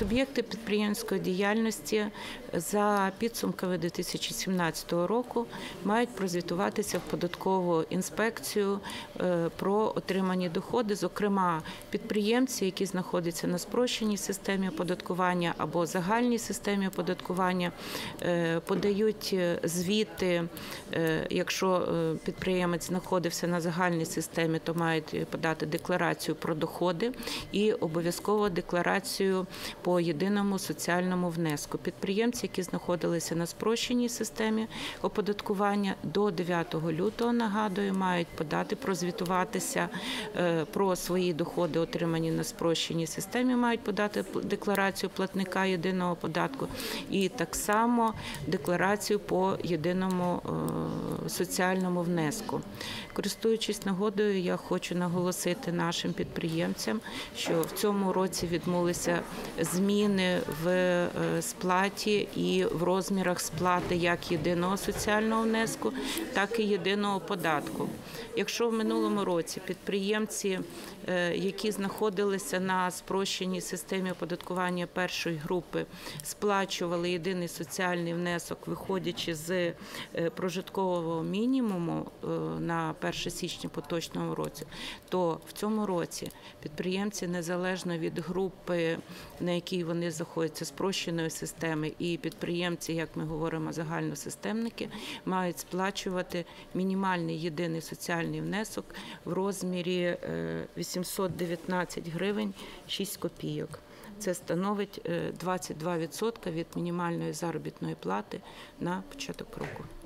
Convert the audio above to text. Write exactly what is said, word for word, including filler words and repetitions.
Суб'єкти підприємницької діяльності за підсумками дві тисячі сімнадцятого року мають прозвітуватися в податкову інспекцію про отримані доходи, зокрема підприємці, які знаходяться на спрощеній системі оподаткування або загальній системі оподаткування, подають звіти, якщо підприємець знаходився на загальній системі, то мають подати декларацію про доходи і обов'язково декларацію по єдиному соціальному внеску. Підприємці, які знаходилися на спрощеній системі оподаткування, до дев'ятого лютого, нагадую, мають подати, прозвітуватися про свої доходи, отримані на спрощеній системі, мають подати декларацію платника єдиного податку і так само декларацію по єдиному соціальному внеску. Користуючись нагодою, я хочу наголосити нашим підприємцям, що в цьому році відбулися зміни в сплаті і в розмірах сплати як єдиного соціального внеску, так і єдиного податку. Якщо в минулому році підприємці, які знаходилися на спрощеній системі оподаткування першої групи, сплачували єдиний соціальний внесок, виходячи з прожиткового мінімуму на перше січня поточного року, то в цьому році підприємці, незалежно від групи, на якій вони знаходяться, спрощеної системи, і підприємці, як ми говоримо, загальносистемники, мають сплачувати мінімальний єдиний соціальний внесок в розмірі вісімсот дев'ятнадцять гривень шість копійок. Це становить двадцять два відсотки від мінімальної заробітної плати на початок року.